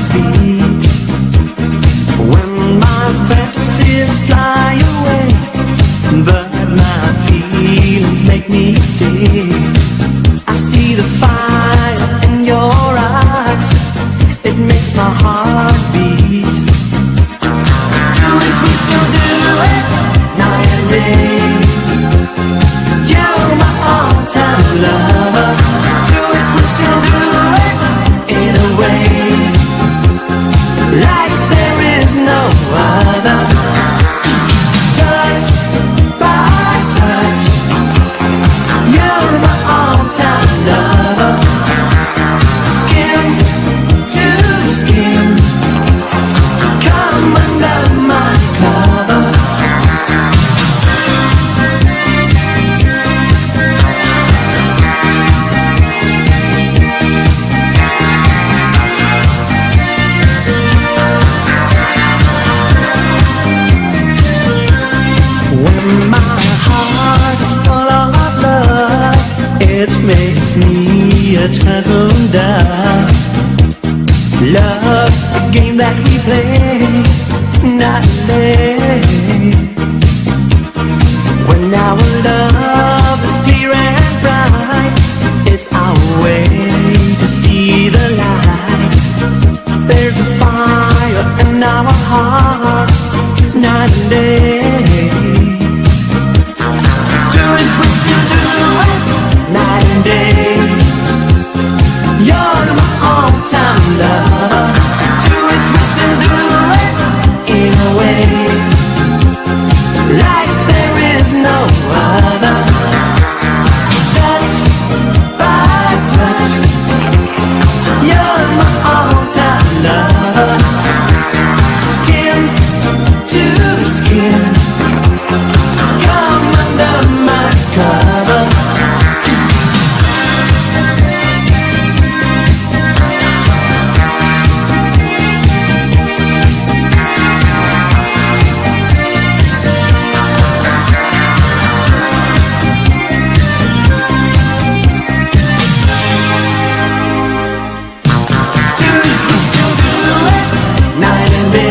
feet. When my fantasies fly away, but my feelings make me stay. I see the fire in your eyes, it makes my heart beat. Do it, we still do it, night and day. You're my all-time lover. Do it, we still do it, in a way, like there is no other. Touch by touch, you're my all-time lover. Skin to skin, come under my cover. When my heart is full of love, it makes me a turtle dove. Love's a game that we play night and day. When our love is clear and bright, it's our way to see the light. There's a fire in our hearts night and day. Night and day, you're my all-time lover. Do it, we still do it, in a way, like there is no other. Touch by touch, you're my all-time lover. Skin to skin, come under my cover. Night and day.